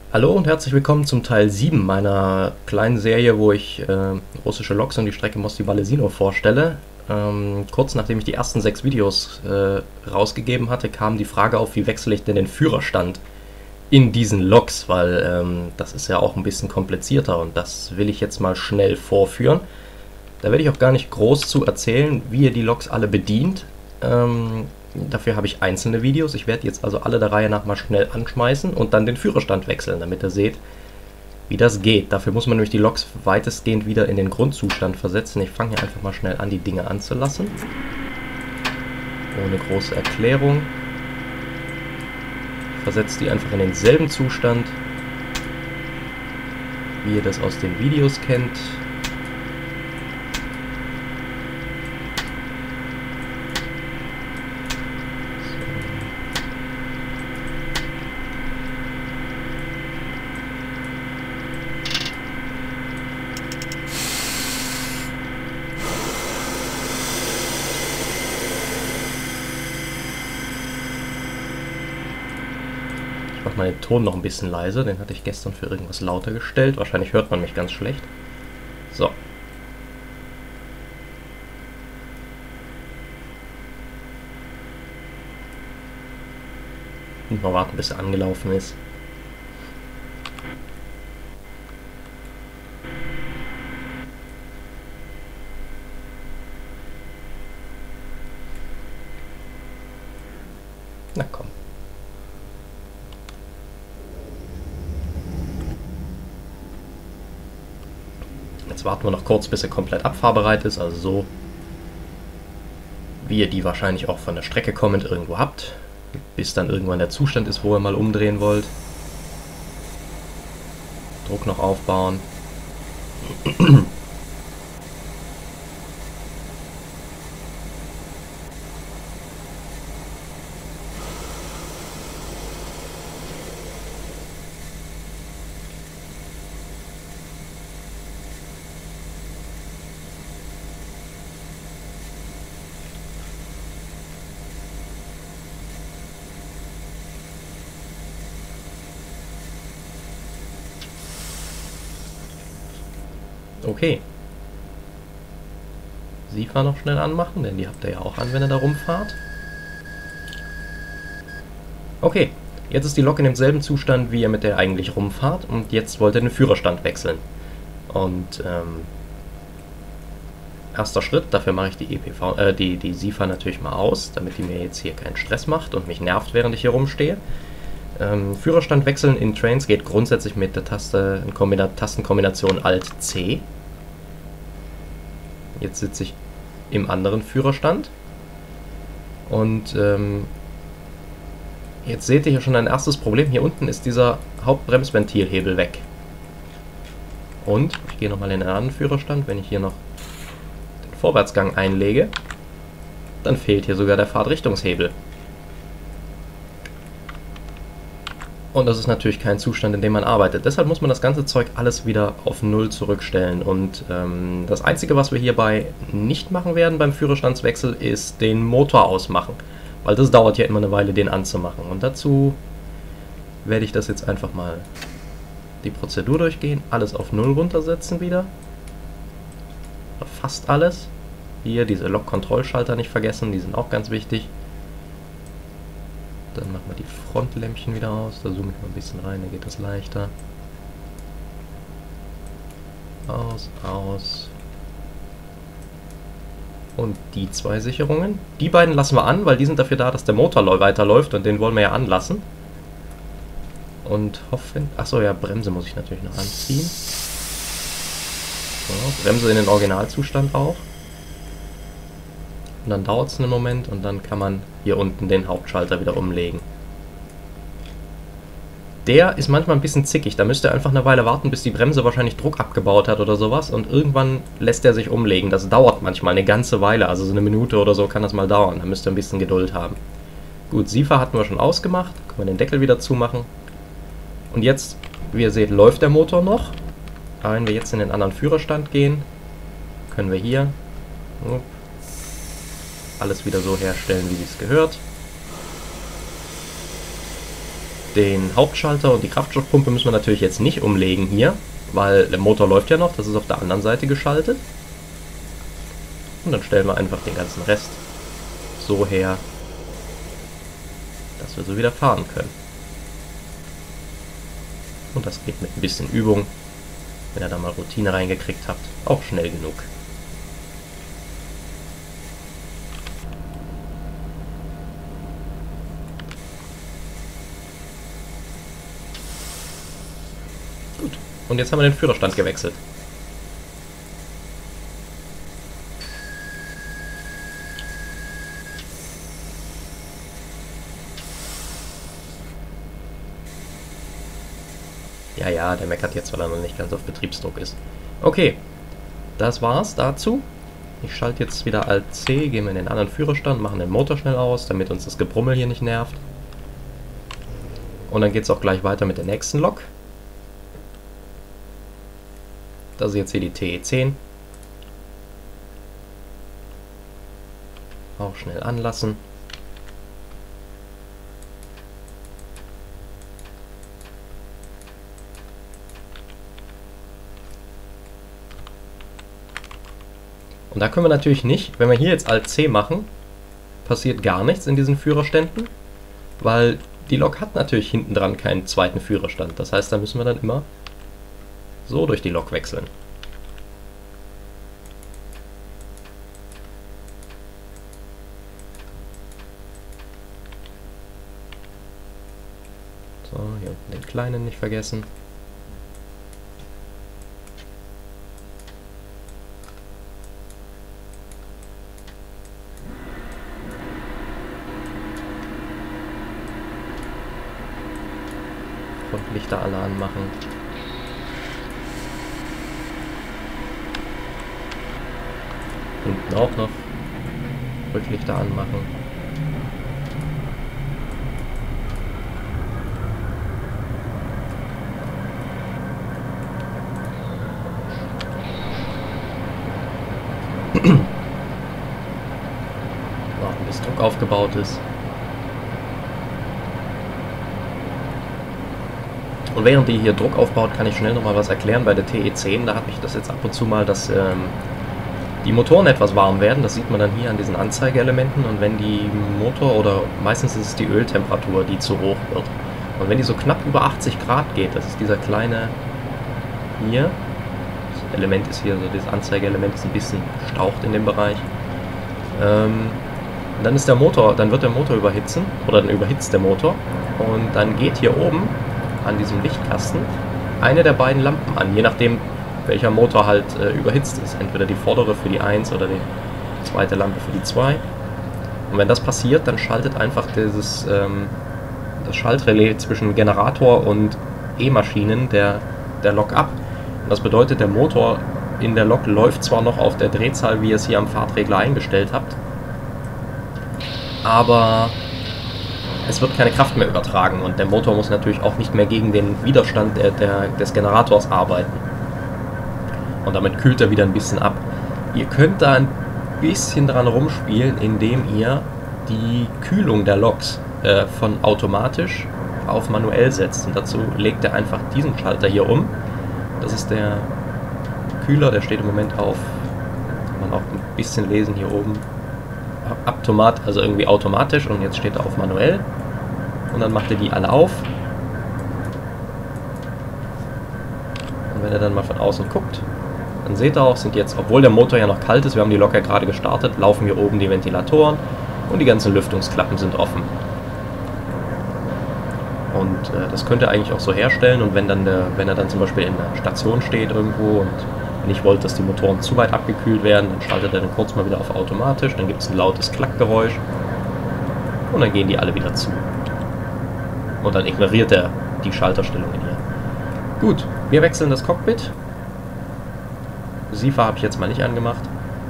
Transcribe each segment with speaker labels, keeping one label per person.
Speaker 1: Hallo und herzlich willkommen zum Teil 7 meiner kleinen Serie, wo ich russische Loks und die Strecke Mosti-Balesino vorstelle. Kurz nachdem ich die ersten 6 Videos rausgegeben hatte, kam die Frage auf, wie wechsle ich denn den Führerstand in diesen Loks, weil das ist ja auch ein bisschen komplizierter und das will ich jetzt mal schnell vorführen. Da werde ich auch gar nicht groß zu erzählen, wie ihr die Loks alle bedient. Dafür habe ich einzelne Videos. Ich werde jetzt also alle der Reihe nach mal schnell anschmeißen und dann den Führerstand wechseln, damit ihr seht, wie das geht. Dafür muss man nämlich die Loks weitestgehend wieder in den Grundzustand versetzen. Ich fange hier einfach mal schnell an, die Dinge anzulassen. Ohne große Erklärung. Versetzt die einfach in denselben Zustand, wie ihr das aus den Videos kennt. Ich mache mal den Ton noch ein bisschen leiser, den hatte ich gestern für irgendwas lauter gestellt. Wahrscheinlich hört man mich ganz schlecht. So. Und mal warten, bis er angelaufen ist. Na komm. Jetzt warten wir noch kurz, bis er komplett abfahrbereit ist, also so, wie ihr die wahrscheinlich auch von der Strecke kommend irgendwo habt, bis dann irgendwann der Zustand ist, wo ihr mal umdrehen wollt. Druck noch aufbauen. Okay. SIFA noch schnell anmachen, denn die habt ihr ja auch an, wenn ihr da rumfahrt. Okay, jetzt ist die Lok in demselben Zustand, wie ihr mit der eigentlich rumfahrt und jetzt wollt ihr den Führerstand wechseln. Und erster Schritt, dafür mache ich die SIFA natürlich mal aus, damit die mir jetzt hier keinen Stress macht und mich nervt, während ich hier rumstehe. Führerstand wechseln in Trains geht grundsätzlich mit der Tastenkombination Alt-C. Jetzt sitze ich im anderen Führerstand und jetzt seht ihr hier schon ein erstes Problem. Hier unten ist dieser Hauptbremsventilhebel weg. Und ich gehe nochmal in den anderen Führerstand, wenn ich hier noch den Vorwärtsgang einlege, dann fehlt hier sogar der Fahrtrichtungshebel. Und das ist natürlich kein Zustand, in dem man arbeitet. Deshalb muss man das ganze Zeug alles wieder auf Null zurückstellen. Und das Einzige, was wir hierbei nicht machen werden beim Führerstandswechsel, ist den Motor ausmachen. Weil das dauert ja immer eine Weile, den anzumachen. Und dazu werde ich das jetzt einfach mal die Prozedur durchgehen. Alles auf Null runtersetzen wieder. Fast alles. Hier diese Lok-Kontrollschalter nicht vergessen, die sind auch ganz wichtig. Dann machen wir die Frontlämpchen wieder aus. Da zoome ich mal ein bisschen rein, da geht das leichter. Aus, aus. Und die zwei Sicherungen. Die beiden lassen wir an, weil die sind dafür da, dass der Motor weiterläuft und den wollen wir ja anlassen. Und hoffen... Achso, ja, Bremse muss ich natürlich noch anziehen. So, Bremse in den Originalzustand auch. Und dann dauert es einen Moment und dann kann man hier unten den Hauptschalter wieder umlegen. Der ist manchmal ein bisschen zickig, da müsst ihr einfach eine Weile warten, bis die Bremse wahrscheinlich Druck abgebaut hat oder sowas und irgendwann lässt er sich umlegen. Das dauert manchmal eine ganze Weile, also so eine Minute oder so kann das mal dauern, da müsst ihr ein bisschen Geduld haben. Gut, SIFA hatten wir schon ausgemacht, können wir den Deckel wieder zumachen. Und jetzt, wie ihr seht, läuft der Motor noch. Aber wenn wir jetzt in den anderen Führerstand gehen, können wir hier alles wieder so herstellen, wie es gehört. Den Hauptschalter und die Kraftstoffpumpe müssen wir natürlich jetzt nicht umlegen hier, weil der Motor läuft ja noch, das ist auf der anderen Seite geschaltet. Und dann stellen wir einfach den ganzen Rest so her, dass wir so wieder fahren können. Und das geht mit ein bisschen Übung, wenn ihr da mal Routine reingekriegt habt, auch schnell genug. Gut, und jetzt haben wir den Führerstand gewechselt. Ja, der meckert jetzt, weil er noch nicht ganz auf Betriebsdruck ist. Okay, das war's dazu. Ich schalte jetzt wieder Alt C, gehen wir in den anderen Führerstand, machen den Motor schnell aus, damit uns das Gebrummel hier nicht nervt. Und dann geht es auch gleich weiter mit der nächsten Lok. Das ist jetzt hier die TE10. Auch schnell anlassen. Und da können wir natürlich nicht, wenn wir hier jetzt Alt C machen, passiert gar nichts in diesen Führerständen, weil die Lok hat natürlich hinten dran keinen zweiten Führerstand. Das heißt, da müssen wir dann immer so durch die Lok wechseln. So, hier unten den kleinen nicht vergessen. Frontlichter alle anmachen. Hinten auch noch Rücklichter anmachen. Warten, bis Druck aufgebaut ist. Und während die hier Druck aufbaut, kann ich schnell nochmal was erklären. Bei der TE10, da habe ich das jetzt ab und zu mal, dass die Motoren etwas warm werden. Das sieht man dann hier an diesen Anzeigeelementen. Und wenn die Motor, oder meistens ist es die Öltemperatur, die zu hoch wird. Und wenn die so knapp über 80 Grad geht, das ist dieser kleine hier, das Element ist hier, so das Anzeigeelement ist ein bisschen gestaucht in dem Bereich. Dann ist der Motor, dann wird der Motor überhitzen, oder dann überhitzt der Motor. Und dann geht hier oben an diesem Lichtkasten eine der beiden Lampen an, je nachdem welcher Motor halt überhitzt ist. Entweder die vordere für die 1 oder die zweite Lampe für die 2. Und wenn das passiert, dann schaltet einfach das Schaltrelais zwischen Generator und E-Maschinen der Lok ab. Und das bedeutet, der Motor in der Lok läuft zwar noch auf der Drehzahl, wie ihr es hier am Fahrtregler eingestellt habt, aber es wird keine Kraft mehr übertragen und der Motor muss natürlich auch nicht mehr gegen den Widerstand des Generators arbeiten. Und damit kühlt er wieder ein bisschen ab. Ihr könnt da ein bisschen dran rumspielen, indem ihr die Kühlung der Loks von automatisch auf manuell setzt. Und dazu legt er einfach diesen Schalter hier um. Das ist der Kühler, der steht im Moment auf, kann man auch ein bisschen lesen hier oben, also irgendwie automatisch, und jetzt steht er auf manuell. Und dann macht er die alle auf. Und wenn er dann mal von außen guckt, dann seht ihr auch, sind jetzt, obwohl der Motor ja noch kalt ist, wir haben die Lok ja gerade gestartet, laufen hier oben die Ventilatoren und die ganzen Lüftungsklappen sind offen. Und das könnt ihr eigentlich auch so herstellen, und wenn er dann zum Beispiel in der Station steht irgendwo und nicht wollt, dass die Motoren zu weit abgekühlt werden, dann schaltet er dann kurz mal wieder auf automatisch, dann gibt es ein lautes Klackgeräusch und dann gehen die alle wieder zu. Und dann ignoriert er die Schalterstellungen hier. Gut, wir wechseln das Cockpit. SIFA habe ich jetzt mal nicht angemacht.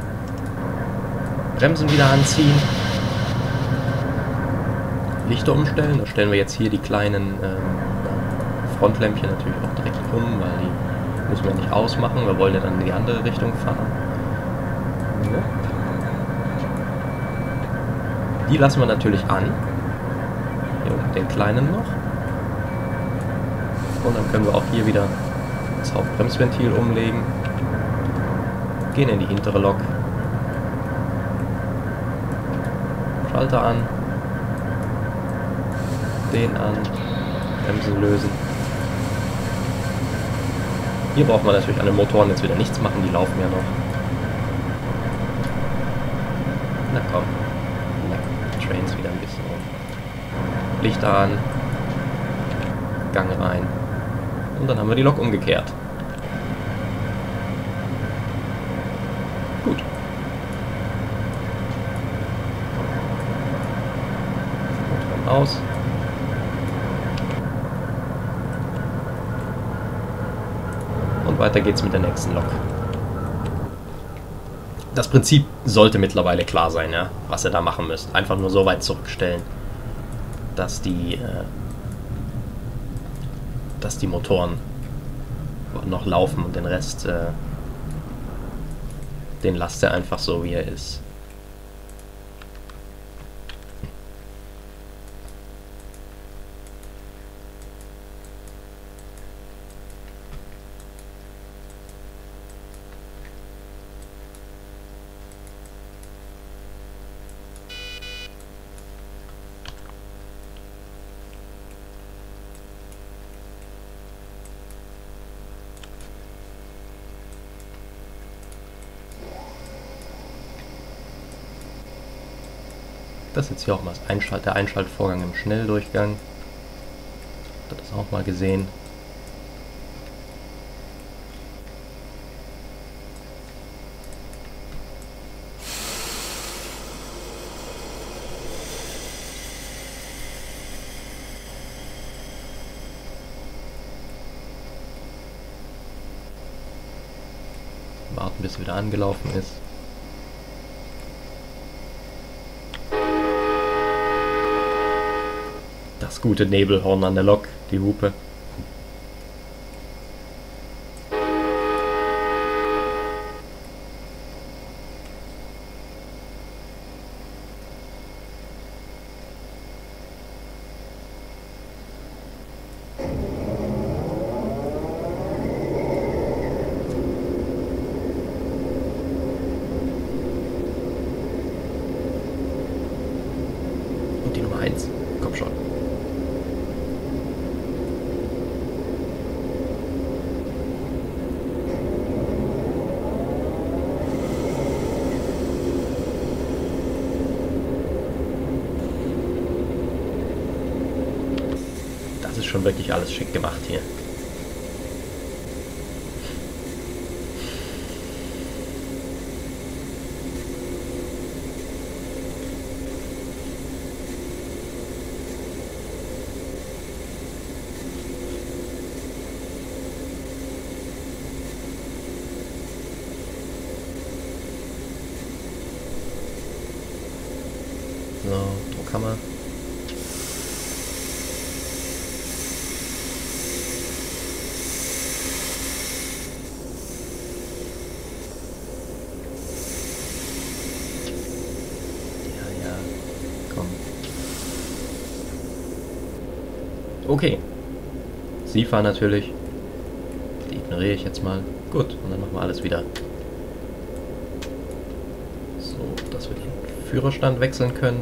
Speaker 1: Bremsen wieder anziehen. Lichter umstellen. Da stellen wir jetzt hier die kleinen Frontlämpchen natürlich auch direkt um, weil die müssen wir nicht ausmachen. Wir wollen ja dann in die andere Richtung fahren. Die lassen wir natürlich an. Hier unten den kleinen noch. Und dann können wir auch hier wieder das Hauptbremsventil umlegen. Gehen in die hintere Lok. Schalter an. Den an. Bremsen lösen. Hier braucht man natürlich an den Motoren jetzt wieder nichts machen, die laufen ja noch. Na komm. Na, Trains wieder ein bisschen rum. Lichter an. Gang rein. Und dann haben wir die Lok umgekehrt. Gut. Motor aus. Und weiter geht's mit der nächsten Lok. Das Prinzip sollte mittlerweile klar sein, ja, was ihr da machen müsst. Einfach nur so weit zurückstellen, dass die Motoren noch laufen und den Rest, den lasst ihr einfach so, wie er ist. Das ist jetzt hier auch mal der Einschaltvorgang im Schnelldurchgang. Habt ihr das auch mal gesehen? Warten, bis er wieder angelaufen ist. Das gute Nebelhorn an der Lok, die Hupe. Und die Nummer 1. Komm schon. Das ist schon wirklich alles schick gemacht hier. So, Druckhammer. Ja, komm. Okay. SIFA natürlich. Die ignoriere ich jetzt mal. Gut, und dann machen wir alles wieder. So, dass wir den Führerstand wechseln können.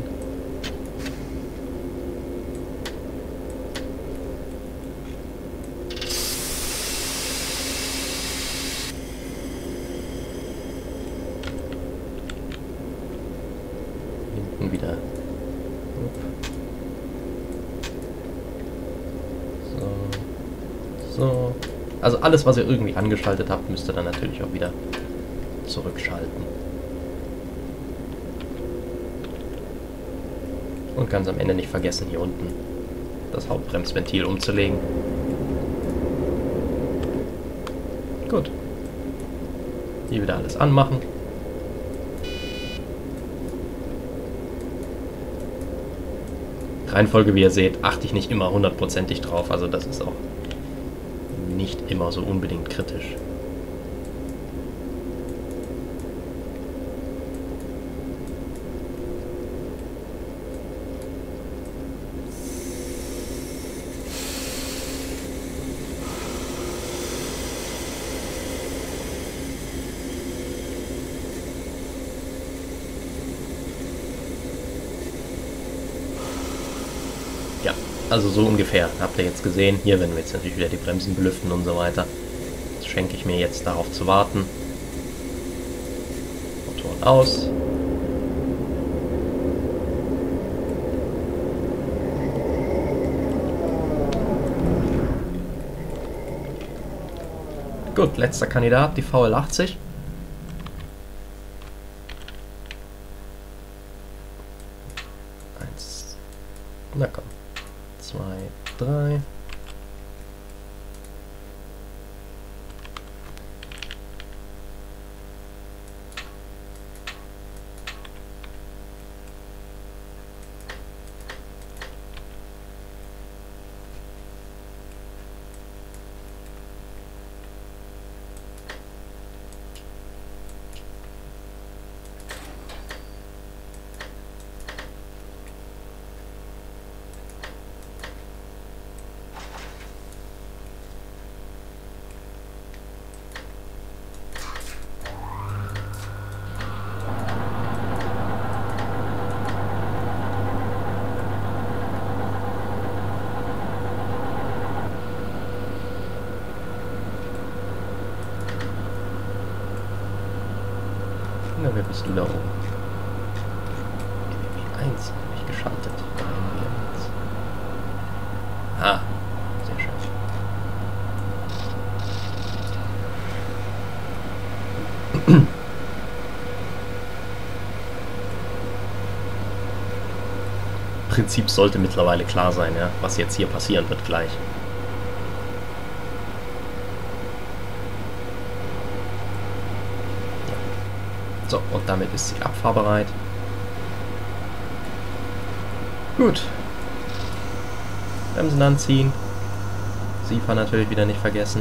Speaker 1: Hinten wieder. So. Also alles, was ihr irgendwie angeschaltet habt, müsst ihr dann natürlich auch wieder zurückschalten. Und ganz am Ende nicht vergessen, hier unten das Hauptbremsventil umzulegen. Gut. Hier wieder alles anmachen. Reihenfolge, wie ihr seht, achte ich nicht immer hundertprozentig drauf. Also das ist auch nicht immer so unbedingt kritisch. Also so ungefähr, habt ihr jetzt gesehen. Hier werden wir jetzt natürlich wieder die Bremsen belüften und so weiter. Das schenke ich mir jetzt darauf zu warten. Motoren aus. Gut, letzter Kandidat, die VL80. Eins. Na komm. 2, 3. Na, wer bist du da oben? EWP1 habe ich geschaltet. Ah, sehr schön. Prinzip sollte mittlerweile klar sein, ja, was jetzt hier passieren wird gleich. So, und damit ist sie abfahrbereit. Gut. Bremsen anziehen. SIFA natürlich wieder nicht vergessen.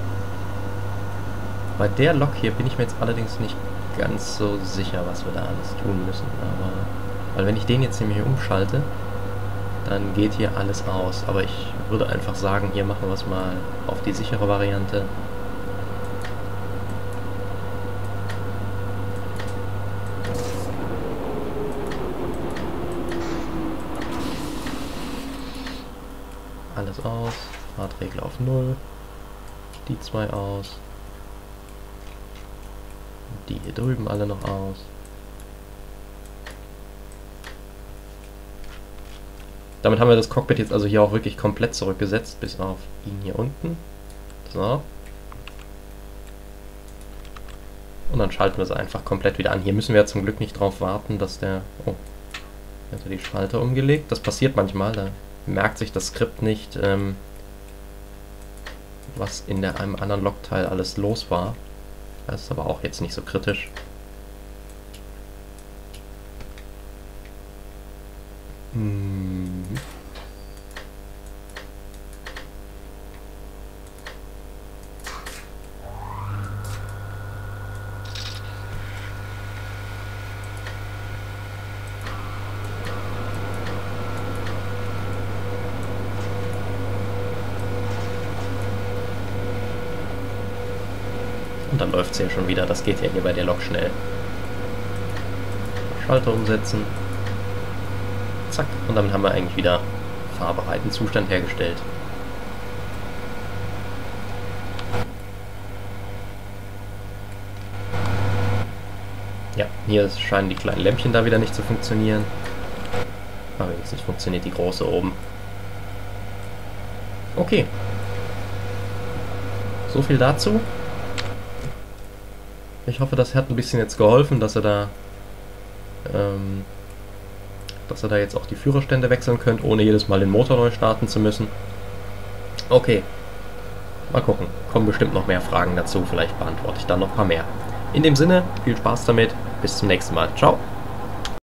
Speaker 1: Bei der Lok hier bin ich mir jetzt allerdings nicht ganz so sicher, was wir da alles tun müssen. Aber weil wenn ich den jetzt nämlich umschalte, dann geht hier alles aus. Aber ich würde einfach sagen, hier machen wir es mal auf die sichere Variante. Alles aus, Fahrtregler auf 0, die zwei aus, die hier drüben alle noch aus. Damit haben wir das Cockpit jetzt also hier auch wirklich komplett zurückgesetzt, bis auf ihn hier unten. So. Und dann schalten wir sie einfach komplett wieder an. Hier müssen wir ja zum Glück nicht drauf warten, dass der... Oh, jetzt hat er die Schalter umgelegt. Das passiert manchmal, da merkt sich das Skript nicht, was in einem anderen Lokteil alles los war. Das ist aber auch jetzt nicht so kritisch. Und dann läuft es ja schon wieder, das geht ja hier bei der Lok schnell. Schalter umsetzen. Zack, und damit haben wir eigentlich wieder fahrbereiten Zustand hergestellt. Ja, hier scheinen die kleinen Lämpchen da wieder nicht zu funktionieren. Aber wenigstens funktioniert die große oben. Okay. So viel dazu. Ich hoffe, das hat ein bisschen jetzt geholfen, dass ihr da jetzt auch die Führerstände wechseln könnt, ohne jedes Mal den Motor neu starten zu müssen. Okay, mal gucken. Kommen bestimmt noch mehr Fragen dazu, vielleicht beantworte ich dann noch ein paar mehr. In dem Sinne, viel Spaß damit, bis zum nächsten Mal. Ciao!